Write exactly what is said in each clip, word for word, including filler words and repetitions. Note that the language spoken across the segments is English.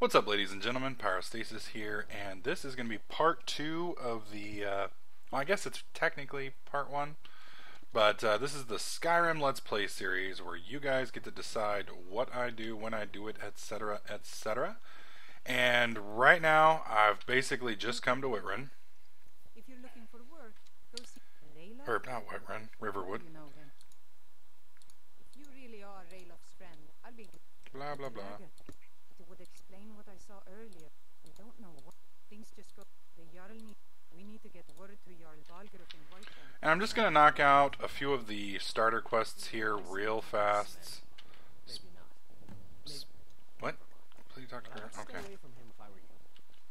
What's up, ladies and gentlemen? Pyrostasis here, and this is going to be part two of the, uh, well, I guess it's technically part one, but uh, this is the Skyrim Let's Play series where you guys get to decide what I do, when I do it, etc, et cetera. And right now, I've basically just come to Whitrun. If you're looking for work, go see Rayla. Or, not Whitrun, Riverwood. You know them. If you really are Raylof's friend, I'll be Blah, blah, blah. It would explain what I saw earlier. I don't know what things just go. The Jarl need. We need to get word to Jarl Balgruuf in Whitehall. And I'm just going to knock out a few of the starter quests here real fast. Maybe not. Maybe. What? Please talk to her. I'd Okay. stay away from him if I were you.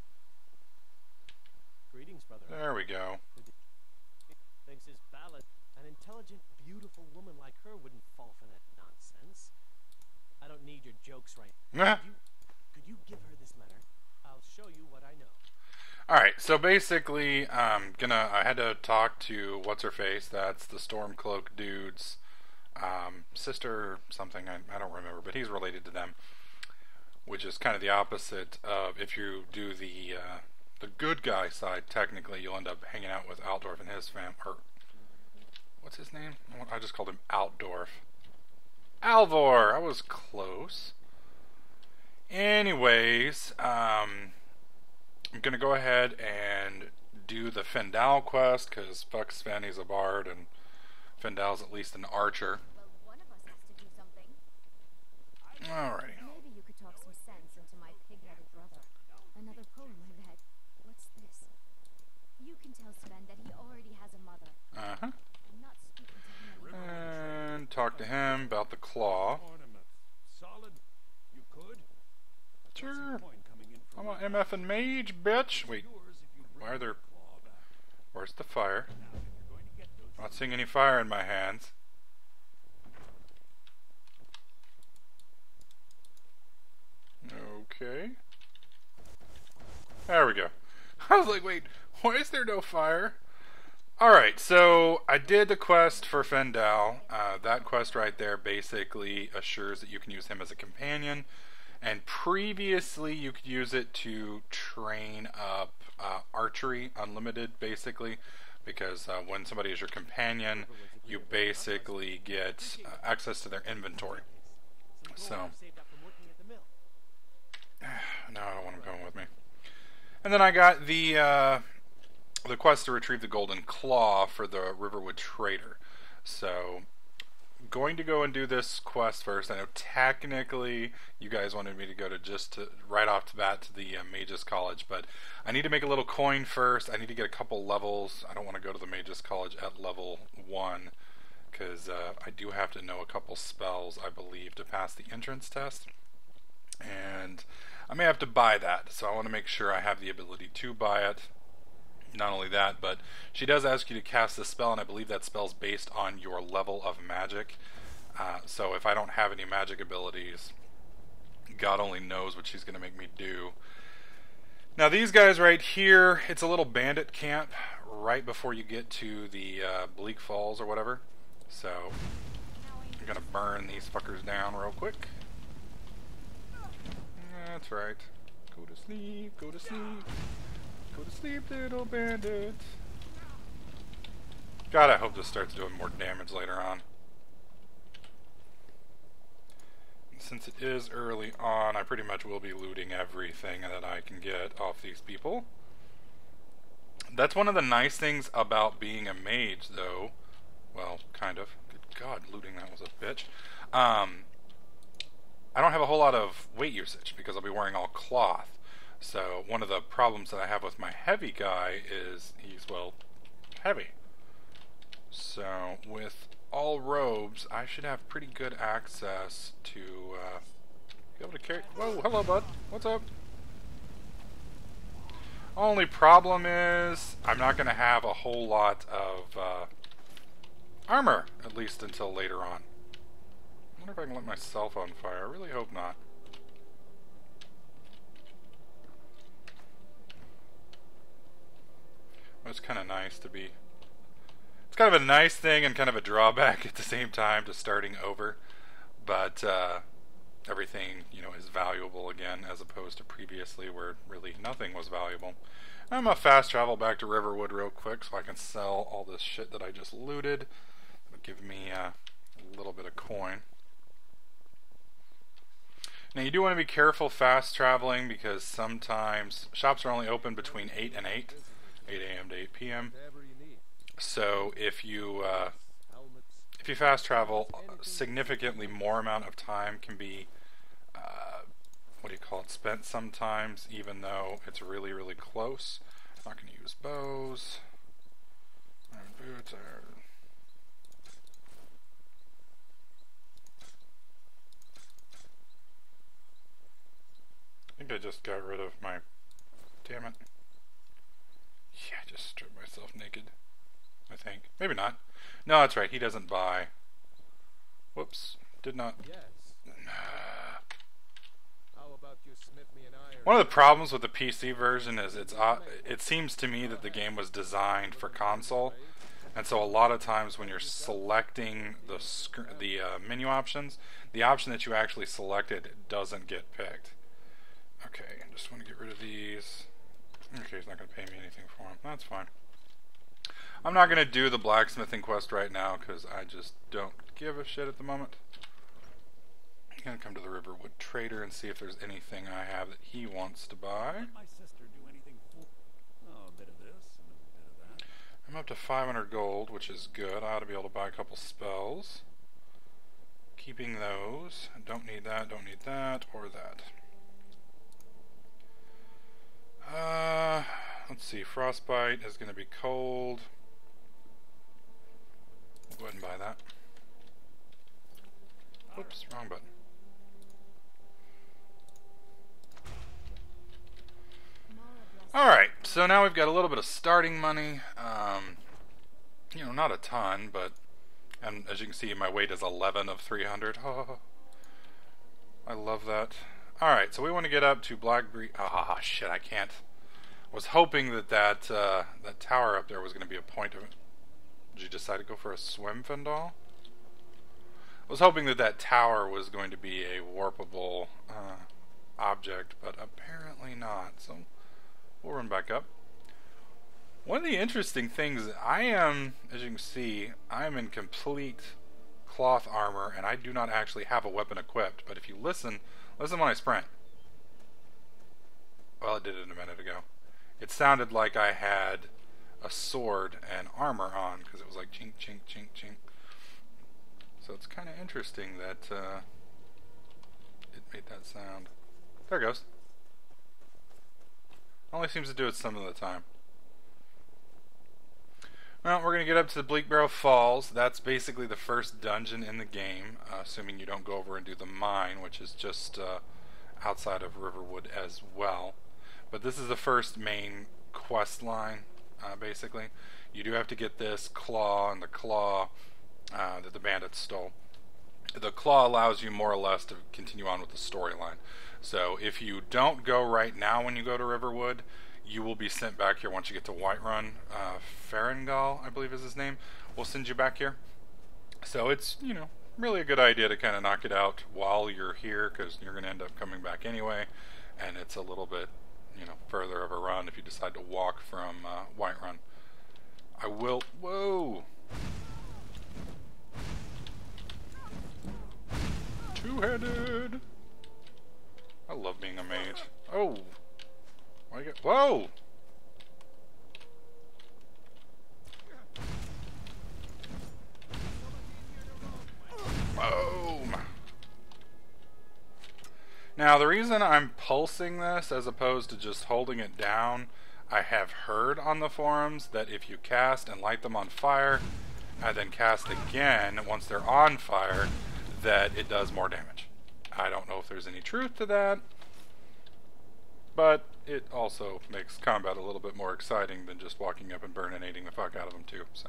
Greetings, brother. There we go. Thinks his ballad. An intelligent, beautiful woman like her wouldn't fall for that nonsense. I don't need your jokes right now. Could you, could you give her this letter? I'll show you what I know. Alright, so basically, um, gonna, I had to talk to What's-Her-Face, that's the Stormcloak dude's um, sister or something, I, I don't remember, but he's related to them, which is kind of the opposite of if you do the uh, the good guy side, technically, you'll end up hanging out with Altdorf and his fam, or, what's his name? I just called him Altdorf. Alvor! I was close. Anyways, um, I'm gonna go ahead and do the Fendal quest, because fuck Sven, he's a bard, and Fendal's at least an archer. Well, one of us has to do something. Alrighty. Maybe you could talk some sense into my pig-headed brother. Another poem I read. What's this? You can tell Sven that he already has a mother. Uh-huh. I'm not speaking to him anymore. And talk to him about the claw. Ornament. Solid. You could. Sure. Coin coming in from I'm a M F and mage, bitch. Wait, yours if you bring why are there... the claw back. Where's the fire? Now, if you're going to get those Not seeing any fire in my hands. Okay. There we go. I was like, wait, why is there no fire? Alright, so I did the quest for Fendal. Uh, that quest right there basically assures that you can use him as a companion. And previously you could use it to train up uh, archery unlimited, basically. Because uh, when somebody is your companion, you basically get uh, access to their inventory. So, Saved up from working at the mill. no, I don't want him going with me. And then I got the uh, the quest to retrieve the golden claw for the Riverwood Trader. So, going to go and do this quest first. I know technically you guys wanted me to go to just to, right off the bat to the uh, Mages College, but I need to make a little coin first. I need to get a couple levels. I don't want to go to the Mages College at level one because uh, I do have to know a couple spells, I believe, to pass the entrance test. And I may have to buy that, so I want to make sure I have the ability to buy it. Not only that, but she does ask you to cast a spell, and I believe that spell's based on your level of magic. Uh, so if I don't have any magic abilities, God only knows what she's going to make me do. Now these guys right here, it's a little bandit camp right before you get to the uh, Bleak Falls or whatever. So I'm going to burn these fuckers down real quick. That's right. Go to sleep, go to sleep. Go to sleep, little bandit. God, I hope this starts doing more damage later on. And since it is early on, I pretty much will be looting everything that I can get off these people. That's one of the nice things about being a mage, though. Well, kind of. Good God, looting that was a bitch. Um, I don't have a whole lot of weight usage because I'll be wearing all cloth. So one of the problems that I have with my heavy guy is he's, well, heavy. So with all robes, I should have pretty good access to uh, be able to carry... Whoa, hello, bud. What's up? Only problem is I'm not going to have a whole lot of uh, armor, at least until later on. I wonder if I can let myself on fire. I really hope not. It's kind of nice to be... It's kind of a nice thing and kind of a drawback at the same time to starting over. But, uh, everything, you know, is valuable again, as opposed to previously where really nothing was valuable. I'm gonna fast travel back to Riverwood real quick so I can sell all this shit that I just looted. It'll give me uh, a little bit of coin. Now you do want to be careful fast traveling because sometimes shops are only open between eight and eight, eight A M to eight P M So if you uh, if you fast travel, a significantly more amount of time can be uh, what do you call it, spent sometimes, even though it's really really close. I'm not going to use bows. Iron boots are. I think I just got rid of my. Damn it. Yeah, I just stripped myself naked. I think. Maybe not. No, that's right. He doesn't buy. Whoops. Did not. Yes. How about you smith me an iron? One of the problems with the P C version is it's. Uh, it seems to me that the game was designed for console, and so a lot of times when you're selecting the sc- the uh, menu options, the option that you actually selected doesn't get picked. Okay, I just want to get rid of these. Okay, he's not going to pay me anything for them. That's fine. I'm not going to do the blacksmithing quest right now because I just don't give a shit at the moment. I'm going to come to the Riverwood Trader and see if there's anything I have that he wants to buy. Let my sister do anything for. Oh, a bit of this and a bit of that. I'm up to five hundred gold, which is good. I ought to be able to buy a couple spells. Keeping those. Don't need that, don't need that, or that. Uh, let's see. Frostbite is going to be cold. We'll go ahead and buy that. Oops, wrong button. Alright, so now we've got a little bit of starting money. Um, you know, not a ton, but and as you can see, my weight is eleven of three hundred. Oh, I love that. Alright, so we want to get up to Blackberry. Ah, shit, I can't. I was hoping that that, uh, that tower up there was going to be a point of it. Did you decide to go for a swim, Fendal? I was hoping that that tower was going to be a warpable uh, object, but apparently not. So we'll run back up. One of the interesting things, I am, as you can see, I am in complete cloth armor, and I do not actually have a weapon equipped. But if you listen, listen when I sprint. Well, it did it a minute ago. It sounded like I had a sword and armor on, because it was like chink, chink, chink, chink. So it's kind of interesting that uh, it made that sound. There it goes. Only seems to do it some of the time. Well, we're going to get up to the Bleak Barrow Falls. That's basically the first dungeon in the game, uh, assuming you don't go over and do the mine, which is just uh, outside of Riverwood as well. But this is the first main quest line, uh, basically. You do have to get this claw, and the claw uh, that the bandits stole. The claw allows you more or less to continue on with the storyline. So if you don't go right now when you go to Riverwood, you will be sent back here once you get to Whiterun. Uh, Farengal, I believe is his name, will send you back here. So it's, you know, really a good idea to kind of knock it out while you're here, because you're going to end up coming back anyway, and it's a little bit, you know, further of a run if you decide to walk from uh, Whiterun. I will... Whoa! Two-handed! I love being a mage. Oh! Why get... Whoa! Boom! Now, the reason I'm pulsing this as opposed to just holding it down, I have heard on the forums that if you cast and light them on fire, and then cast again once they're on fire, that it does more damage. I don't know if there's any truth to that, but it also makes combat a little bit more exciting than just walking up and burninating the fuck out of them too, so.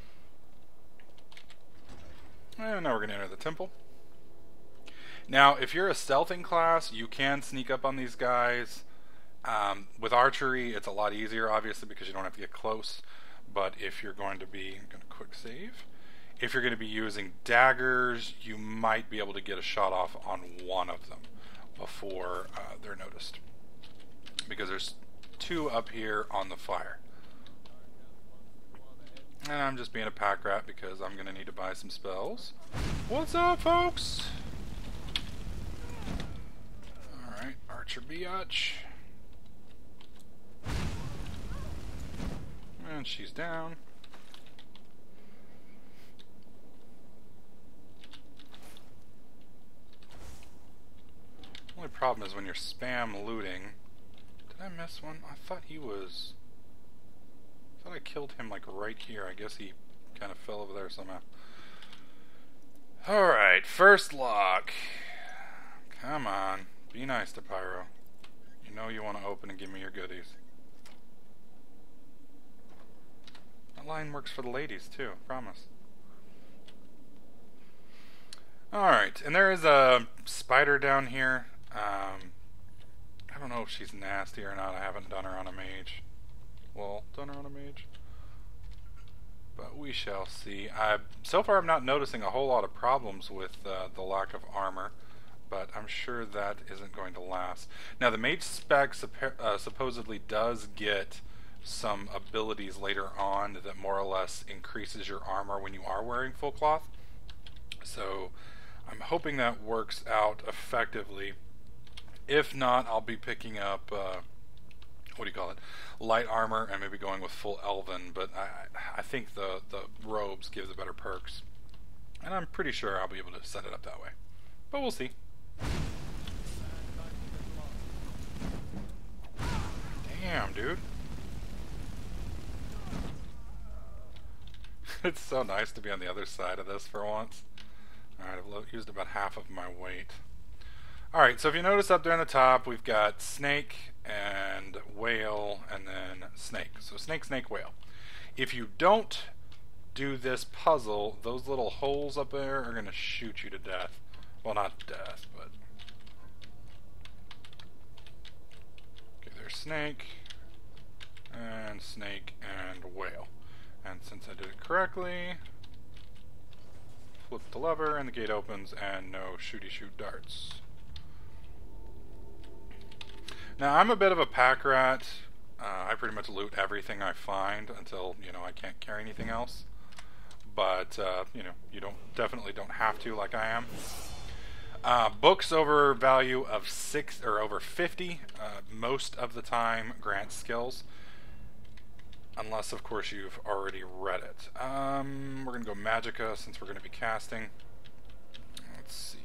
And now we're going to enter the temple. Now, if you're a stealthing class, you can sneak up on these guys. Um, with archery, it's a lot easier, obviously, because you don't have to get close. But if you're going to be, I'm going to quick save. if you're going to be using daggers, you might be able to get a shot off on one of them before uh, they're noticed. Because there's two up here on the fire. And I'm just being a pack rat because I'm going to need to buy some spells. What's up, folks? Alright, Archer Biatch. And she's down. Only problem is when you're spam looting. Did I miss one? I thought he was... I thought I killed him like right here. I guess he kind of fell over there somehow. Alright, first lock. Come on. Be nice to Pyro. You know you want to open and give me your goodies. That line works for the ladies too, promise. Alright, and there is a spider down here. Um, I don't know if she's nasty or not. I haven't done her on a mage. Well, done her on a mage. But we shall see. I, so far I'm not noticing a whole lot of problems with uh, the lack of armor, but I'm sure that isn't going to last. Now the mage spec uh, supposedly does get some abilities later on that more or less increases your armor when you are wearing full cloth. So I'm hoping that works out effectively. If not, I'll be picking up, uh, what do you call it, light armor and maybe going with full elven, but I, I think the, the robes give the better perks. And I'm pretty sure I'll be able to set it up that way. But we'll see. Damn, dude. It's so nice to be on the other side of this for once. Alright, I've used about half of my weight. Alright, so if you notice up there on the top, we've got snake and whale and then snake. So snake, snake, whale. If you don't do this puzzle, those little holes up there are going to shoot you to death. Well, not death, but... Okay, there's snake, and snake, and whale. And since I did it correctly, flip the lever and the gate opens and no shooty shoot darts. Now I'm a bit of a pack rat. Uh, I pretty much loot everything I find until, you know, I can't carry anything else. But, uh, you know, you don't definitely don't have to like I am. Uh, books over value of six or over fifty uh, most of the time grant skills. Unless, of course, you've already read it. Um, we're going to go Magicka since we're going to be casting. Let's see.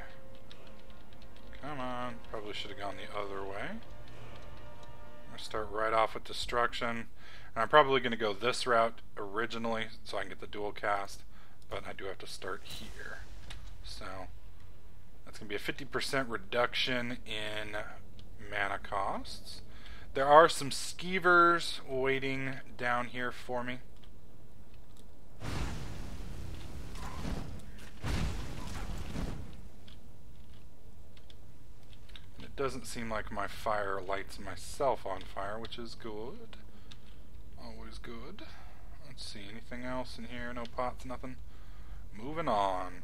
Come on. Probably should have gone the other way. I'm going to start right off with Destruction. And I'm probably going to go this route originally so I can get the dual cast. But I do have to start here. So, that's going to be a fifty percent reduction in mana costs. There are some skeevers waiting down here for me. And it doesn't seem like my fire lights myself on fire, which is good. Always good. Let's see, anything else in here? No pots, nothing. Moving on.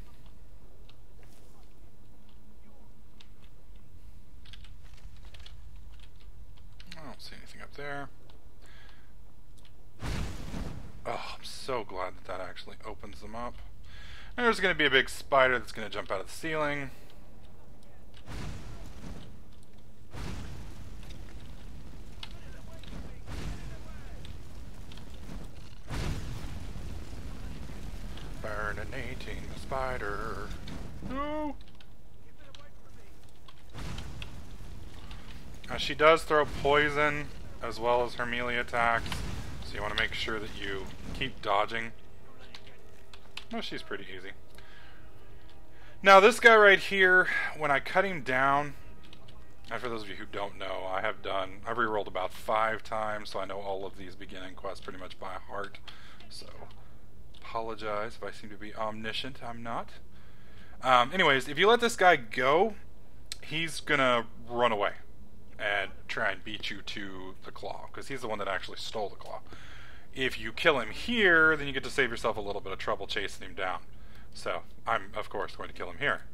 I don't see anything up there. Oh, I'm so glad that that actually opens them up. And there's going to be a big spider that's going to jump out of the ceiling. Burninating the spider. No! Uh, she does throw poison as well as her melee attacks, so you want to make sure that you keep dodging. No, she's pretty easy. Now this guy right here, when I cut him down, and for those of you who don't know, I have done, I've rerolled about five times, so I know all of these beginning quests pretty much by heart. So, apologize if I seem to be omniscient, I'm not. Um, anyways, if you let this guy go, he's gonna run away and try and beat you to the claw, because he's the one that actually stole the claw. If you kill him here, then you get to save yourself a little bit of trouble chasing him down. So, I'm, of course, going to kill him here.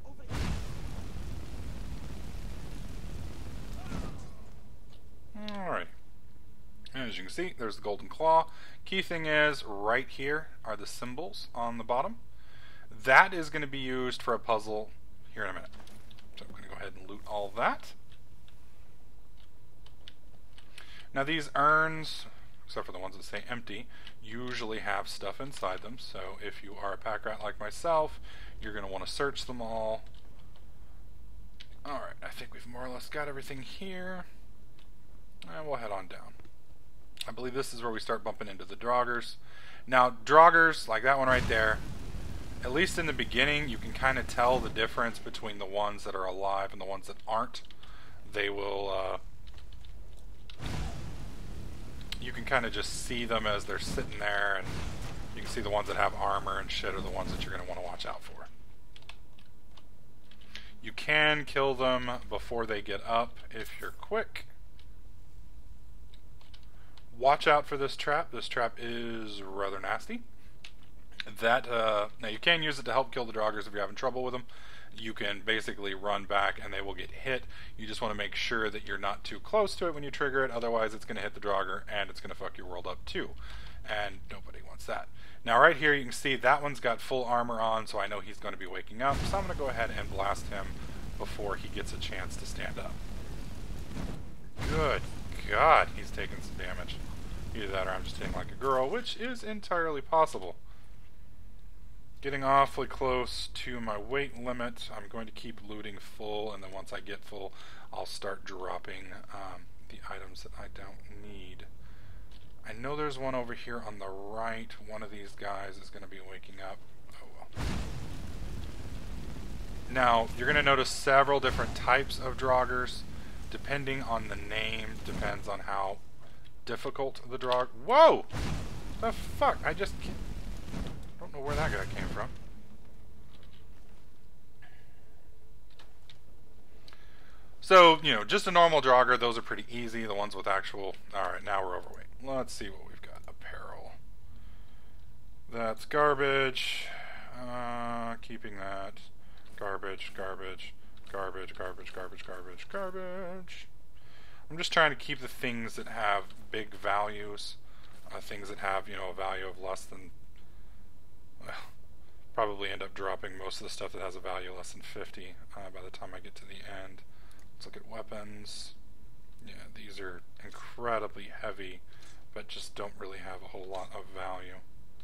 Alright. As you can see, there's the golden claw. Key thing is, right here are the symbols on the bottom. That is going to be used for a puzzle here in a minute. So I'm going to go ahead and loot all that. Now these urns, except for the ones that say empty, usually have stuff inside them. So if you are a pack rat like myself, you're going to want to search them all. Alright, I think we've more or less got everything here. And we'll head on down. I believe this is where we start bumping into the Draugrs. Now, Draugrs, like that one right there, at least in the beginning, you can kind of tell the difference between the ones that are alive and the ones that aren't. They will, uh, you can kind of just see them as they're sitting there, and you can see the ones that have armor and shit are the ones that you're going to want to watch out for. You can kill them before they get up if you're quick. Watch out for this trap. This trap is rather nasty. That uh, now you can use it to help kill the Draugrs if you're having trouble with them. You can basically run back and they will get hit. You just want to make sure that you're not too close to it when you trigger it, otherwise it's going to hit the Draugr and it's going to fuck your world up too. And nobody wants that. Now right here you can see that one's got full armor on, so I know he's going to be waking up. So I'm going to go ahead and blast him before he gets a chance to stand up. Good God, he's taking some damage. Either that or I'm just hitting like a girl, which is entirely possible. Getting awfully close to my weight limit. I'm going to keep looting full, and then once I get full, I'll start dropping um, the items that I don't need. I know there's one over here on the right. One of these guys is going to be waking up. Oh well. Now, you're going to notice several different types of Draugrs. Depending on the name, depends on how difficult the Draugr. Whoa! The fuck? I just can't. I don't know where that guy came from. So, you know, just a normal Draugr, those are pretty easy. The ones with actual... Alright, now we're overweight. Let's see what we've got. Apparel. That's garbage. Uh, keeping that. Garbage, garbage, garbage, garbage, garbage, garbage, garbage. I'm just trying to keep the things that have big values. Uh, things that have, you know, a value of less than... Well, probably end up dropping most of the stuff that has a value less than fifty uh, by the time I get to the end. Let's look at weapons. Yeah, these are incredibly heavy, but just don't really have a whole lot of value.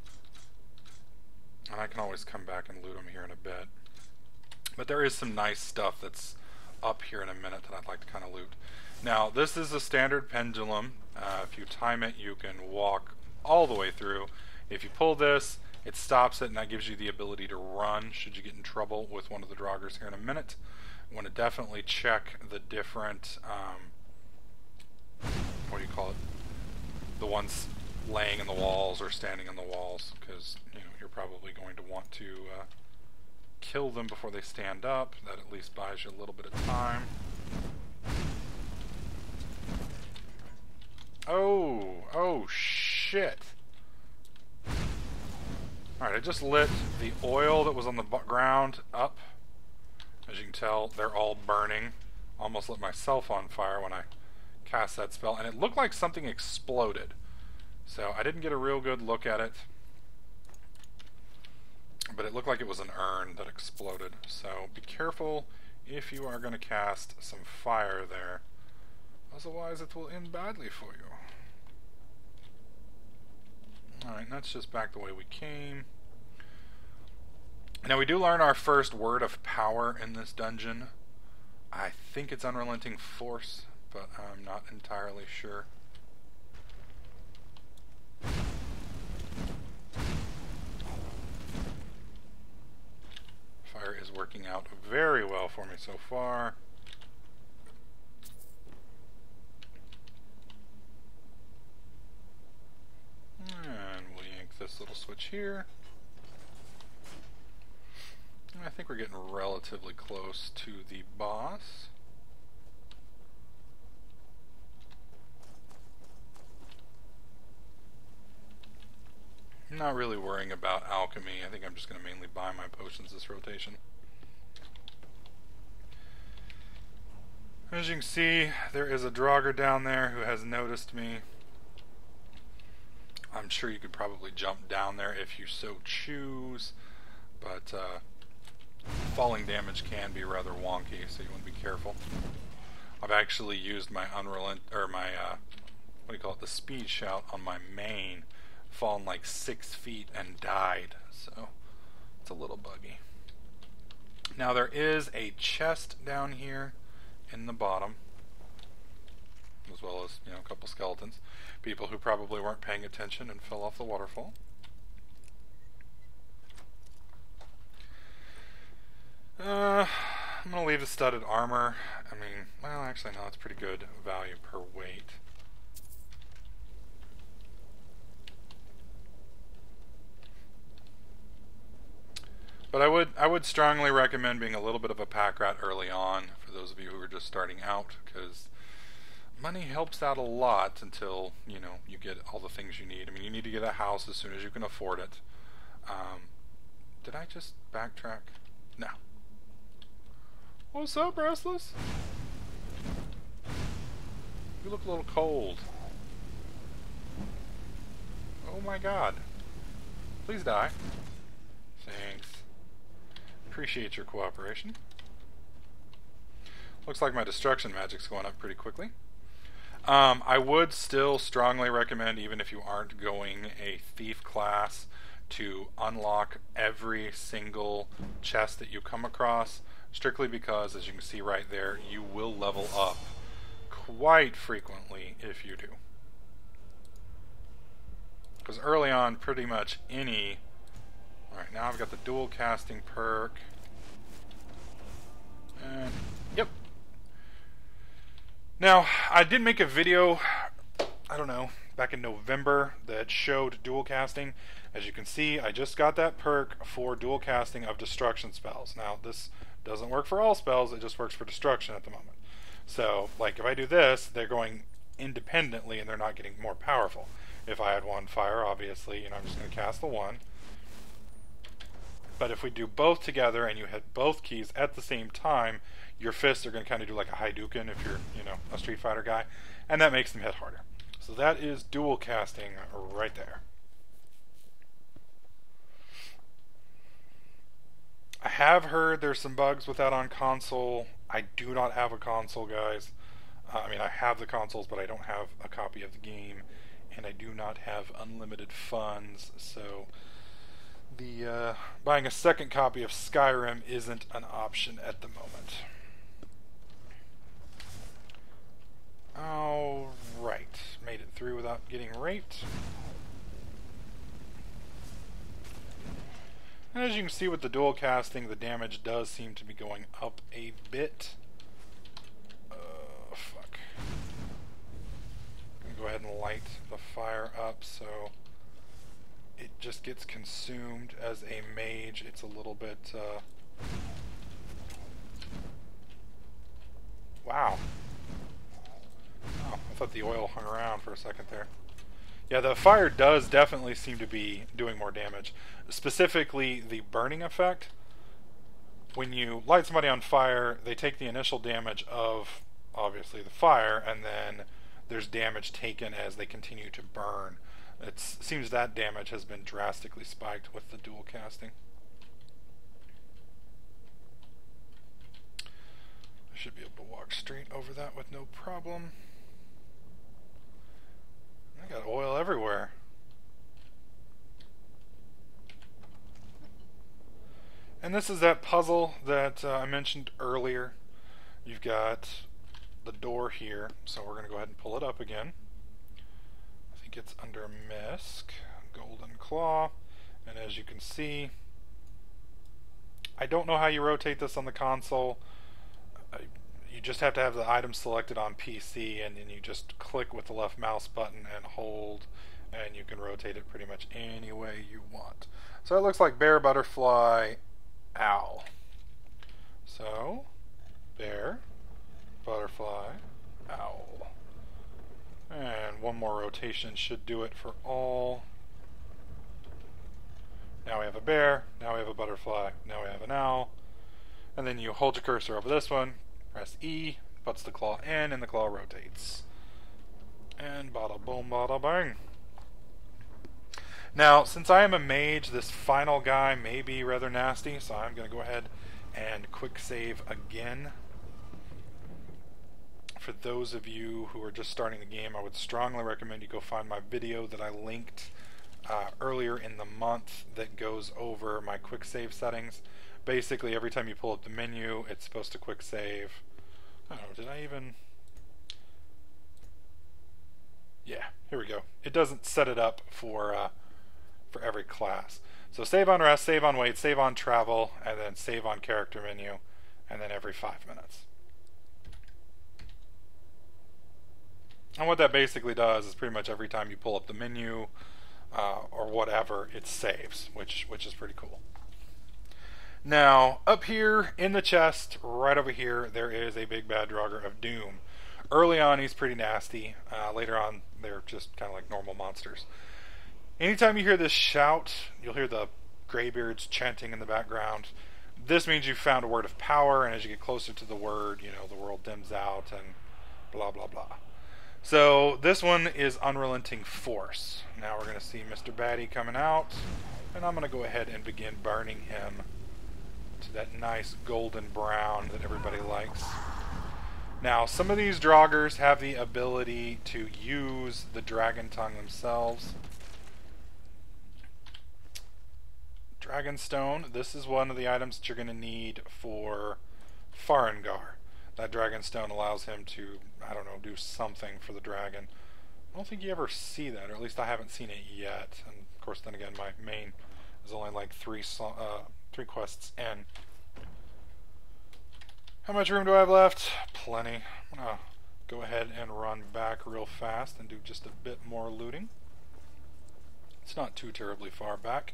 And I can always come back and loot them here in a bit. But there is some nice stuff that's up here in a minute that I'd like to kind of loot. Now, this is a standard pendulum. Uh, if you time it, you can walk all the way through. If you pull this, it stops it, and that gives you the ability to run should you get in trouble with one of the Draugrs here in a minute. You want to definitely check the different, um, what do you call it, the ones laying in the walls or standing in the walls, because you know you're probably going to want to uh, kill them before they stand up. That at least buys you a little bit of time. Oh, oh shit. Alright, I just lit the oil that was on the ground up. As you can tell, they're all burning. Almost lit myself on fire when I cast that spell, and it looked like something exploded. So I didn't get a real good look at it. But it looked like it was an urn that exploded. So be careful if you are going to cast some fire there. Otherwise it will end badly for you. Alright, that's just back the way we came. Now we do learn our first word of power in this dungeon. I think it's Unrelenting Force, but I'm not entirely sure. Fire is working out very well for me so far. And we'll yank this little switch here. And I think we're getting relatively close to the boss. not really worrying about alchemy. I think I'm just going to mainly buy my potions this rotation. As you can see, there is a Draugr down there who has noticed me. I'm sure you could probably jump down there if you so choose, but uh, falling damage can be rather wonky, so you want to be careful. I've actually used my unrelent or my uh, what do you call it, the speed shout on my main, fallen like six feet and died, so it's a little buggy. Now there is a chest down here in the bottom, as well as, you know, a couple skeletons. People who probably weren't paying attention and fell off the waterfall. Uh, I'm going to leave the studded armor. I mean, well, actually, no, it's pretty good value per weight. But I would I would strongly recommend being a little bit of a pack rat early on for those of you who are just starting out, because money helps out a lot until, you know, you get all the things you need. I mean, you need to get a house as soon as you can afford it. Um, did I just backtrack? No. What's up, Restless? You look a little cold. Oh my god. Please die. Thanks. Appreciate your cooperation. Looks like my destruction magic's going up pretty quickly. Um, I would still strongly recommend, even if you aren't going a thief class, to unlock every single chest that you come across, strictly because, as you can see right there, you will level up quite frequently if you do. Because early on, pretty much any... Alright, now I've got the dual casting perk. And, yep. Now, I did make a video, I don't know, back in November that showed dual casting. As you can see, I just got that perk for dual casting of destruction spells. Now, this doesn't work for all spells, it just works for destruction at the moment. So, like, if I do this, they're going independently and they're not getting more powerful. If I had one fire, obviously, you know, I'm just going to cast the one. But if we do both together and you hit both keys at the same time, your fists are going to kind of do like a Hadouken if you're, you know, a Street Fighter guy, and that makes them hit harder. So that is dual casting right there. I have heard there's some bugs with that on console. I do not have a console, guys. Uh, I mean, I have the consoles, but I don't have a copy of the game, and I do not have unlimited funds, so the uh, buying a second copy of Skyrim isn't an option at the moment. Alright, made it through without getting raped. And as you can see with the dual casting, the damage does seem to be going up a bit. Uh, fuck. I'm gonna go ahead and light the fire up so it just gets consumed. As a mage, it's a little bit, uh... wow. Oh, I thought the oil hung around for a second there. Yeah, the fire does definitely seem to be doing more damage. Specifically, the burning effect. When you light somebody on fire, they take the initial damage of, obviously, the fire, and then there's damage taken as they continue to burn. It seems that damage has been drastically spiked with the dual casting. I should be able to walk straight over that with no problem. I got oil everywhere. And this is that puzzle that uh, I mentioned earlier. You've got the door here, so we're going to go ahead and pull it up again. I think it's under Misc, Golden Claw, and as you can see, I don't know how you rotate this on the console. I, you just have to have the item selected on P C, and then you just click with the left mouse button and hold, and you can rotate it pretty much any way you want. So it looks like bear, butterfly, owl. So, bear, butterfly, owl. And one more rotation should do it for all. have a bear. Now we have a butterfly. Now we have an owl. And then you hold your cursor over this one, press E, puts the claw in, and the claw rotates. And bada boom, bada bang. Now, since I am a mage, this final guy may be rather nasty, so I'm going to go ahead and quick save again. For those of you who are just starting the game, I would strongly recommend you go find my video that I linked uh, earlier in the month that goes over my quick save settings. Basically, every time you pull up the menu, it's supposed to quick save. I don't know, did I even... Yeah, here we go. It doesn't set it up for uh, for every class. So save on rest, save on wait, save on travel, and then save on character menu, and then every five minutes. And what that basically does is pretty much every time you pull up the menu uh, or whatever, it saves, which which is pretty cool. Now, up here in the chest, right over here, there is a big bad Draugr of Doom. Early on, he's pretty nasty. Uh, later on, they're just kind of like normal monsters. Anytime you hear this shout, you'll hear the graybeards chanting in the background. This means you've found a word of power, and as you get closer to the word, you know, the world dims out and blah, blah, blah. So this one is Unrelenting Force. Now we're going to see Mister Batty coming out, and I'm going to go ahead and begin burning him to that nice golden brown that everybody likes. Now, some of these Draugrs have the ability to use the dragon tongue themselves. Dragonstone, this is one of the items that you're going to need for Farengar. That Dragonstone allows him to, I don't know, do something for the dragon. I don't think you ever see that, or at least I haven't seen it yet. And of course, then again, my main is only like three, uh, three quests in. How much room do I have left? Plenty. I'm going to go ahead and run back real fast and do just a bit more looting. It's not too terribly far back.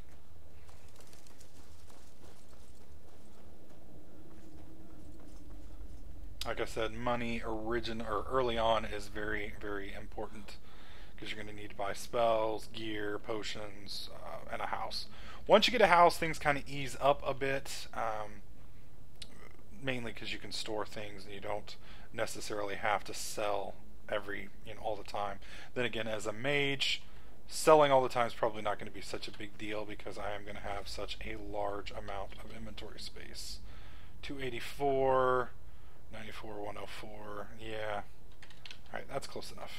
Like I said, money origin or early on is very, very important because you're going to need to buy spells, gear, potions, uh, and a house. Once you get a house, things kind of ease up a bit. Um, mainly because you can store things and you don't necessarily have to sell every, you know, all the time. Then again, as a mage, selling all the time is probably not going to be such a big deal because I am going to have such a large amount of inventory space. two eighty-four, ninety-four, one oh four, yeah. Alright, that's close enough.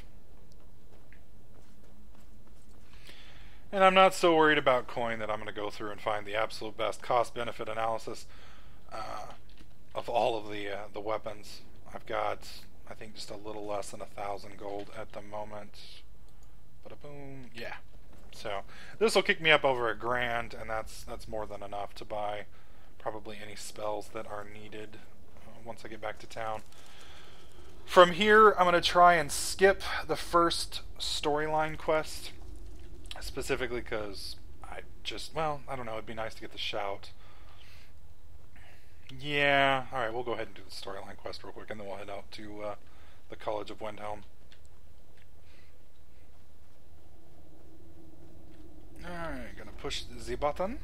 And I'm not so worried about coin that I'm going to go through and find the absolute best cost-benefit analysis uh, of all of the uh, the weapons. I've got, I think, just a little less than a thousand gold at the moment. Ba-da-boom, yeah. So this will kick me up over a grand, and that's that's more than enough to buy probably any spells that are needed uh, once I get back to town. From here, I'm going to try and skip the first storyline quest, specifically because I just, well, I don't know, it'd be nice to get the shout. Yeah, alright, we'll go ahead and do the storyline quest real quick, and then we'll head out to uh, the College of Windhelm. Alright, gonna push the button.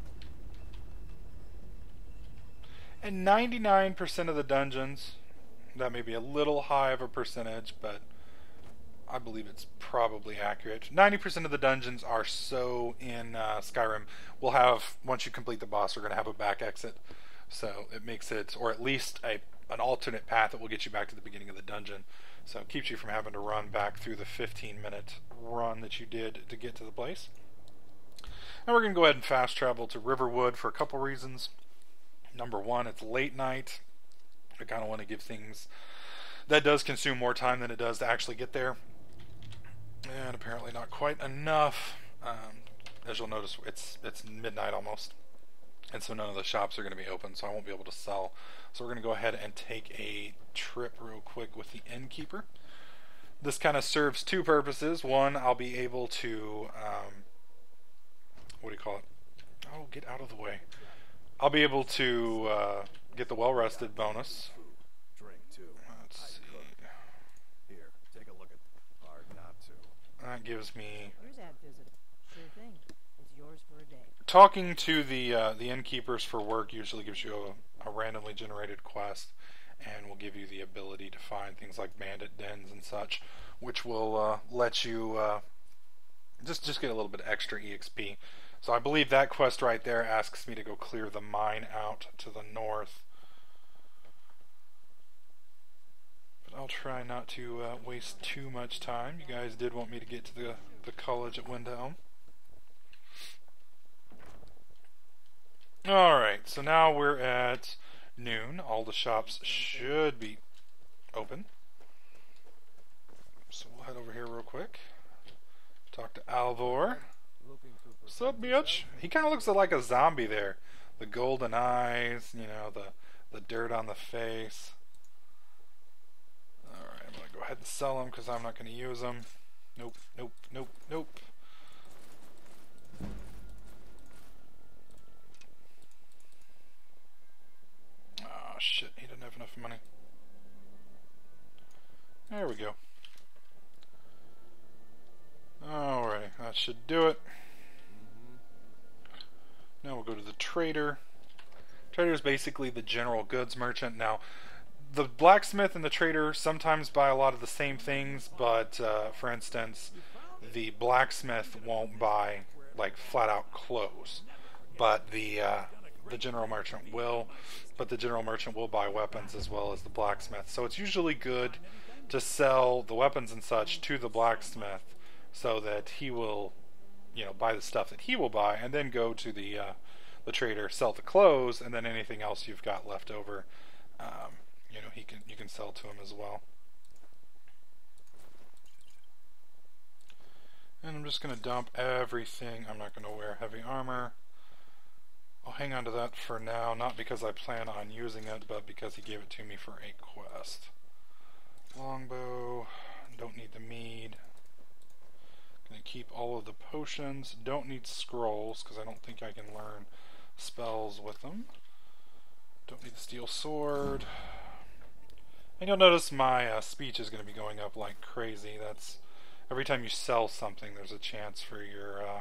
And ninety-nine percent of the dungeons, that may be a little high of a percentage, but I believe it's probably accurate. ninety percent of the dungeons are so in uh, Skyrim. We'll have, once you complete the boss, we're going to have a back exit. So it makes it, or at least a, an alternate path that will get you back to the beginning of the dungeon. So it keeps you from having to run back through the fifteen minute run that you did to get to the place. And we're going to go ahead and fast travel to Riverwood for a couple reasons. Number one, it's late night. I kind of want to give things, that does consume more time than it does to actually get there. And apparently not quite enough. Um, as you'll notice, it's it's midnight almost. And so none of the shops are going to be open, so I won't be able to sell. So we're going to go ahead and take a trip real quick with the innkeeper. This kind of serves two purposes. One, I'll be able to, um, what do you call it? Oh, get out of the way. I'll be able to uh, get the well-rested bonus. Drink too. Let's see. Here, take a look at. Hard not to. That gives me... Here's that visitor. Sure thing. It's yours for a day. Talking to the uh, the innkeepers for work usually gives you a, a randomly generated quest, and will give you the ability to find things like bandit dens and such, which will uh, let you uh, just just get a little bit extra E X P. So I believe that quest right there asks me to go clear the mine out to the north. But I'll try not to uh, waste too much time. You guys did want me to get to the, the college at Windhelm. Alright, so now we're at noon. All the shops should be open. So we'll head over here real quick. Talk to Alvor. What's up, bitch? He kind of looks like a zombie there. The golden eyes, you know, the, the dirt on the face. Alright, I'm going to go ahead and sell them because I'm not going to use them. Nope, nope, nope, nope. Oh shit, he didn't have enough money. There we go. Alrighty, that should do it. Now we'll go to the trader. Trader is basically the general goods merchant. Now, the blacksmith and the trader sometimes buy a lot of the same things, but uh, for instance, the blacksmith won't buy like flat out clothes, but the uh, the general merchant will. But the general merchant will buy weapons as well as the blacksmith. So it's usually good to sell the weapons and such to the blacksmith, so that he will, you know, buy the stuff that he will buy, and then go to the uh, the trader, sell the clothes, and then anything else you've got left over, um, you know, he can you can sell to him as well. And I'm just going to dump everything. I'm not going to wear heavy armor. I'll hang on to that for now, not because I plan on using it, but because he gave it to me for a quest. Longbow, don't need the mead. Gonna keep all of the potions. Don't need scrolls because I don't think I can learn spells with them. Don't need the steel sword. And you'll notice my uh, speech is going to be going up like crazy. That's every time you sell something, there's a chance for your uh,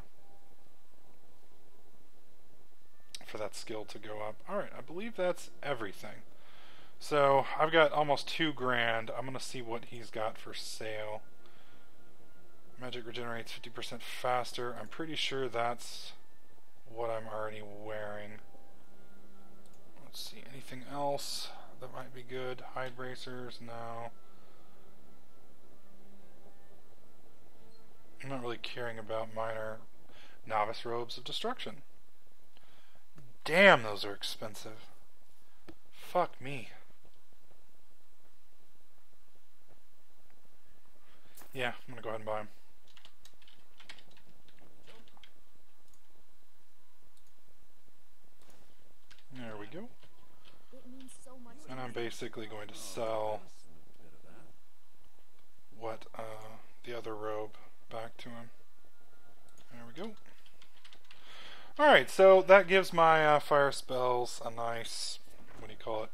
for that skill to go up. All right, I believe that's everything. So I've got almost two grand. I'm gonna see what he's got for sale. Magic regenerates fifty percent faster. I'm pretty sure that's what I'm already wearing. Let's see, anything else that might be good? Hide bracers? No. I'm not really caring about minor novice robes of destruction. Damn, those are expensive. Fuck me. Yeah, I'm gonna go ahead and buy them. There we go. It means so much. And I'm basically going to sell what uh, the other robe back to him. There we go. Alright, so that gives my uh, fire spells a nice, what do you call it,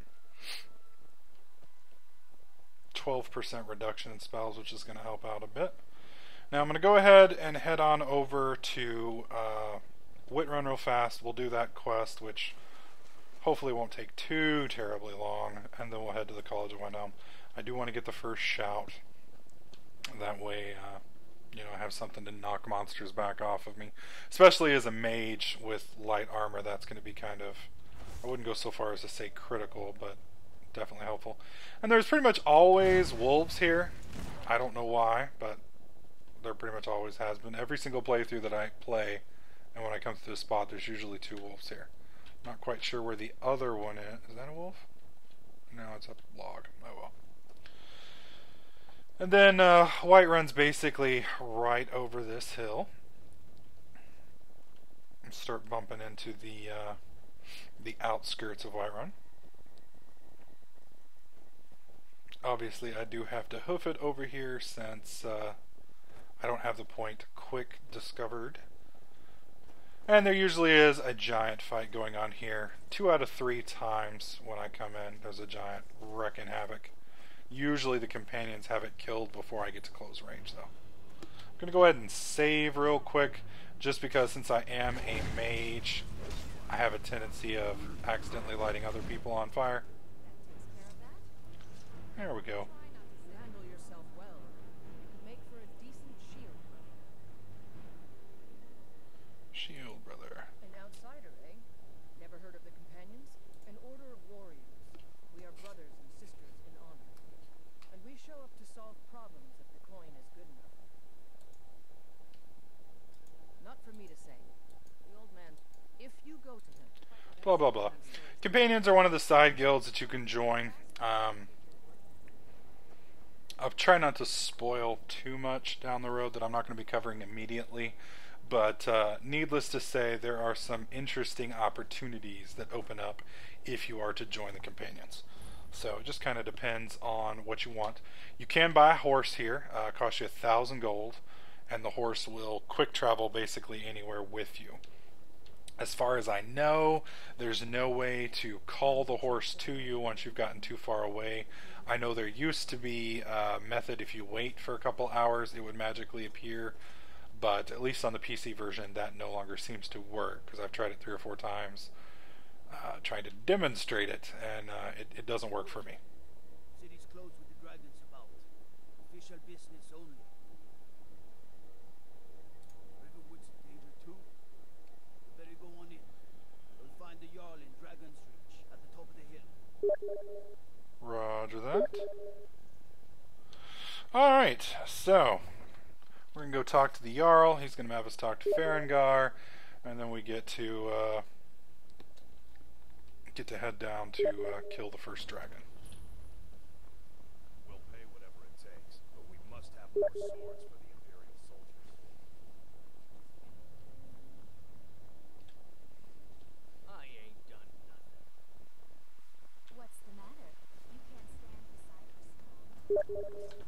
twelve percent reduction in spells, which is going to help out a bit. Now I'm going to go ahead and head on over to uh, Whitrun real fast. We'll do that quest, which hopefully won't take too terribly long, and then we'll head to the College of Windhelm. I do want to get the first shout. That way, uh, you know, I have something to knock monsters back off of me. Especially as a mage with light armor, that's going to be kind of, I wouldn't go so far as to say critical, but definitely helpful. And there's pretty much always wolves here. I don't know why, but there pretty much always has been. Every single playthrough that I play, and when I come to this spot, there's usually two wolves here. Not quite sure where the other one is. Is that a wolf? No, it's a log. Oh well. And then uh, Whiterun's basically right over this hill. And start bumping into the uh, the outskirts of Whiterun. Obviously, I do have to hoof it over here since uh, I don't have the point quick discovered. And there usually is a giant fight going on here. Two out of three times when I come in, there's a giant wrecking havoc. Usually the companions have it killed before I get to close range, though. Gonna go ahead and save real quick, just because since I am a mage, I have a tendency of accidentally lighting other people on fire. There we go. Handle yourself well. You could make for a decent shield. Shield, brother. An outsider, eh? Never heard of the Companions? An order of warriors. We are brothers and sisters in honor. And we show up to solve problems if the coin is good enough. Not for me to say. The old man, if you go to him... Blah, blah, blah. Companions are one of the side guilds that you can join. Um, I'll try not to spoil too much down the road that I'm not going to be covering immediately. But uh, needless to say, there are some interesting opportunities that open up if you are to join the Companions. So it just kind of depends on what you want. You can buy a horse here. Uh, it costs you a thousand gold. And the horse will quick travel basically anywhere with you. As far as I know, there's no way to call the horse to you once you've gotten too far away. I know there used to be a method if you wait for a couple hours, it would magically appear. But at least on the P C version, that no longer seems to work, because I've tried it three or four times, uh, trying to demonstrate it, and uh, it, it doesn't work for me. City's closed with the dragons about. Official business only. Riverwood's in danger too. We better go on in. We'll find the Jarl in Dragon's Reach at the top of the hill. Roger that. Alright, so we're going to go talk to the Jarl. He's going to have us talk to Farengar, and then we get to uh, get to head down to uh, kill the first dragon. We'll pay whatever it takes, but we must have more swords for the Imperial soldiers. I ain't done nothing. What's the matter? You can't stand beside us.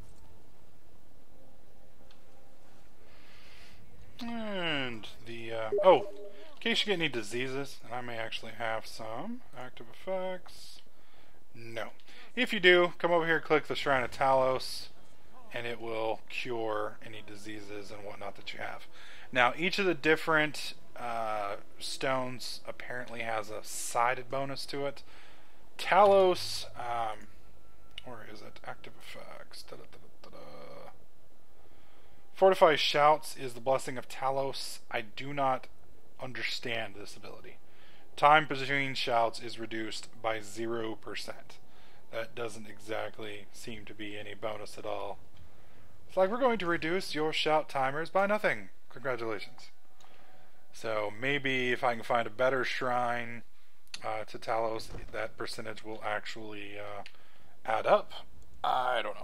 And the, uh, oh, in case you get any diseases, and I may actually have some active effects. No. If you do, come over here, click the Shrine of Talos, and it will cure any diseases and whatnot that you have. Now, each of the different uh, stones apparently has a sided bonus to it. Talos, um, where is it? Active effects. Da, da, da, da, da. Fortify Shouts is the blessing of Talos. I do not understand this ability. Time between shouts is reduced by zero percent. That doesn't exactly seem to be any bonus at all. It's like, we're going to reduce your shout timers by nothing. Congratulations. So maybe if I can find a better shrine uh, to Talos, that percentage will actually uh, add up. I don't know.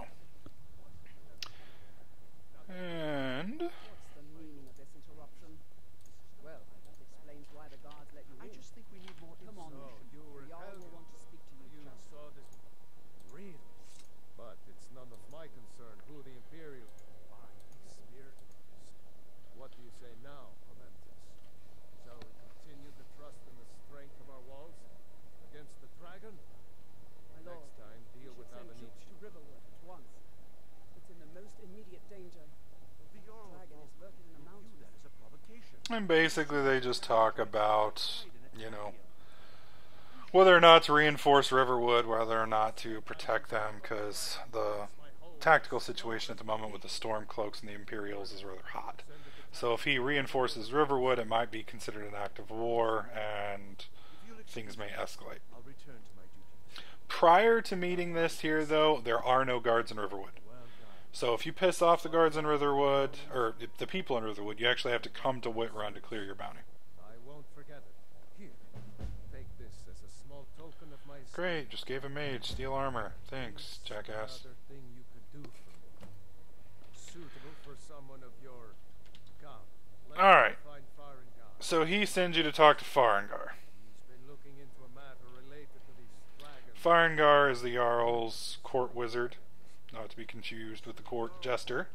And What's the meaning of this interruption? Well, that explains why the guards let you in. I just think we need more. Come on, So, you were the Jarl will want to speak to you. You just. saw this. Really? But it's none of my concern who the Imperial. Why? Smear? What do you say now, Momentus? Shall we continue to trust in the strength of our walls against the dragon? My lord, Next time, deal we with should send Avenice. troops to Riverwood at once. It's in the most immediate danger. The Jarl Dragon is lurking in the view mountains. that as a provocation. And basically they just talk about, you know, whether or not to reinforce Riverwood, whether or not to protect them, because the tactical situation at the moment with the Stormcloaks and the Imperials is rather hot. So if he reinforces Riverwood, it might be considered an act of war, and things may escalate. I'll return to my duties. Prior to meeting this here, though, there are no guards in Riverwood. Well done. So if you piss off the guards in Riverwood, or the people in Riverwood, you actually have to come to Whitrun to clear your bounty. I won't forget it. Here, take this as a small token of my Great, just gave a mage steel armor. Thanks, jackass. Another thing you could do for me. Suitable for someone of your come. Let All me right. find Farengar. So he sends you to talk to Farengar. He's been looking into a matter related to these dragons. Farengar is the Jarl's court wizard, not to be confused with the court jester.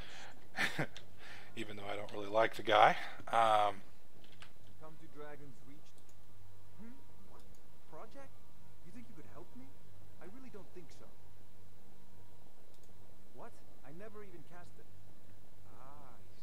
Even though I don't really like the guy. Um, Come to Dragon's Reach. Hmm? What? Project? You think you could help me? I really don't think so. What? I never even cast it. Ah, I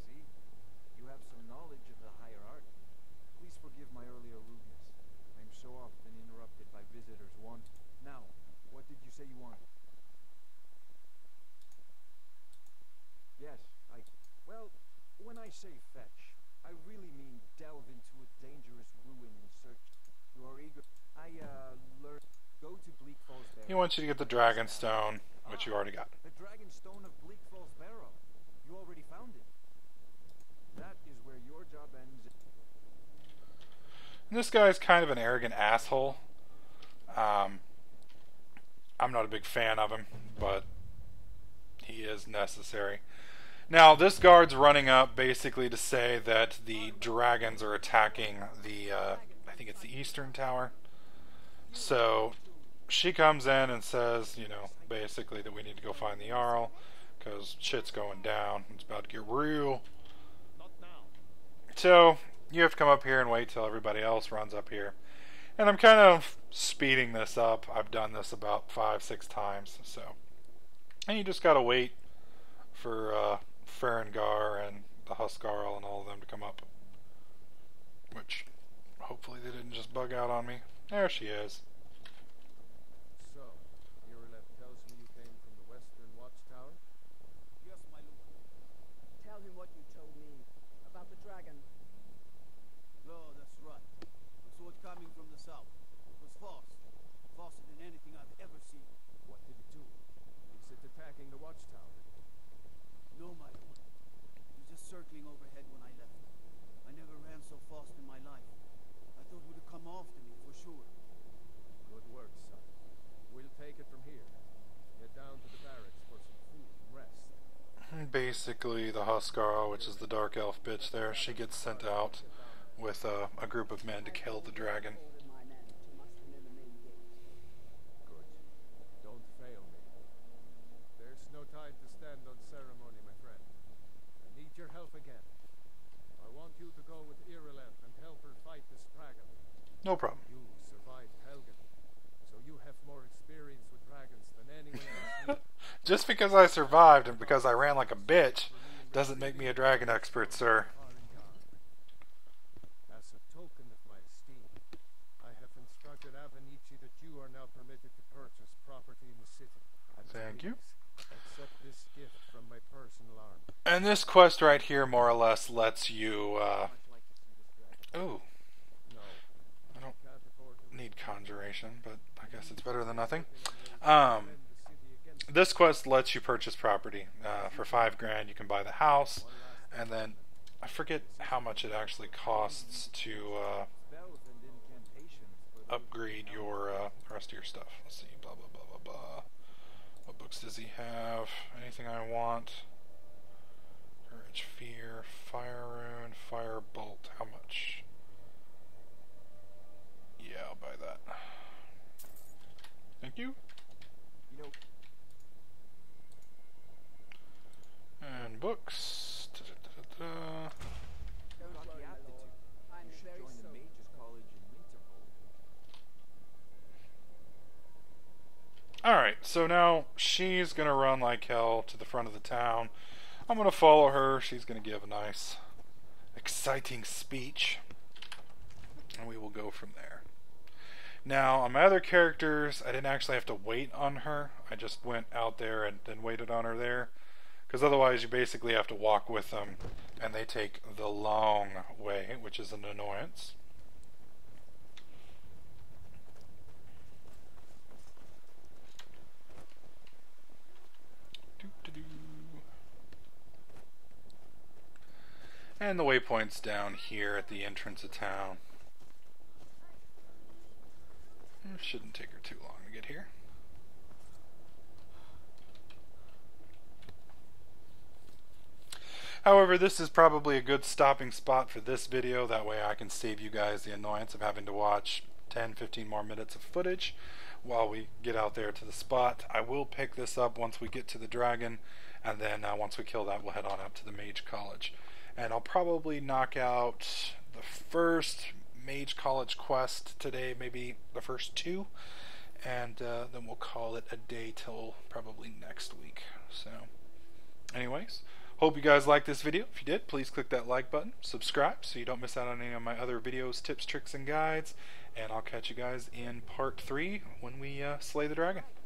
when I say fetch, I really mean delve into a dangerous ruin in search. You are eager. I, uh, learned. Go to Bleak Falls Barrow. He wants you to get the Dragon Stone, which you already got. The Dragon Stone of Bleak Falls Barrow. You already found it. That is where your job ends. And this guy's kind of an arrogant asshole. Um, I'm not a big fan of him, but he is necessary. Now, this guard's running up basically to say that the dragons are attacking the, uh, I think it's the Eastern Tower. So, she comes in and says, you know, basically that we need to go find the Jarl, because shit's going down. It's about to get real. So, you have to come up here and wait till everybody else runs up here. And I'm kind of speeding this up. I've done this about five, six times, so. And you just gotta wait for uh, Farengar and the Huskarl and all of them to come up. Which, hopefully they didn't just bug out on me. There she is. So, Irileth tells me you came from the Western Watchtower? Yes, my lord. Tell him what you told me about the dragon. No, that's right. I saw it coming from the south. It was fast. Faster than anything I've ever seen. What did it do? Is it attacking the Watchtower? No, my lord. It was just circling overhead when I left. I never ran so fast in my life. I thought it would have come after me for sure. Good work, son. We'll take it from here. Get down to the barracks for some food and rest. Basically, the Huskarl, which is the dark elf bitch there, she gets sent out with uh, a group of men to kill the dragon. Good. Don't fail me. There's no time to stand on ceremony, my friend. I need your help again. I want you to go with Irileth and help her fight this dragon. No problem. You survived Helgen, so you have more experience with dragons than anyone else. Just because I survived and because I ran like a bitch doesn't make me a dragon expert, sir. As a token of my esteem, I have instructed Avenici that you are now permitted to purchase property in the city. And Thank you. please, accept this gift from my personal army. And this quest right here more or less lets you, uh... Ooh. No, I don't can't afford to need conjuration, but I guess it's better than nothing. Um... This quest lets you purchase property. Uh, for five grand, you can buy the house, and then I forget how much it actually costs to uh, spells and incantations for the upgrade your uh, rest of your stuff. Let's see, blah blah blah blah blah. What books does he have? Anything I want? Courage, fear, fire rune, fire bolt. How much? Yeah, I'll buy that. Thank you. You know, And books. Da, da, da, da. Don't got the worry, my aptitude. lord. I'm You should very join the sorry. Mages College in Winterhold. Alright, so now she's going to run like hell to the front of the town. I'm going to follow her. She's going to give a nice, exciting speech. And we will go from there. Now, on my other characters, I didn't actually have to wait on her. I just went out there and then waited on her there. Because otherwise you basically have to walk with them, and they take the long way, which is an annoyance. Doo-doo-doo. And the waypoint's down here at the entrance of town. It shouldn't take her too long to get here. However, this is probably a good stopping spot for this video. That way I can save you guys the annoyance of having to watch ten, fifteen more minutes of footage while we get out there to the spot. I will pick this up once we get to the dragon, and then uh, once we kill that, we'll head on up to the Mage College. And I'll probably knock out the first Mage College quest today, maybe the first two, and uh, then we'll call it a day till probably next week. So, anyways, hope you guys liked this video. If you did, please click that like button, subscribe so you don't miss out on any of my other videos, tips, tricks, and guides, and I'll catch you guys in part three when we uh, slay the dragon.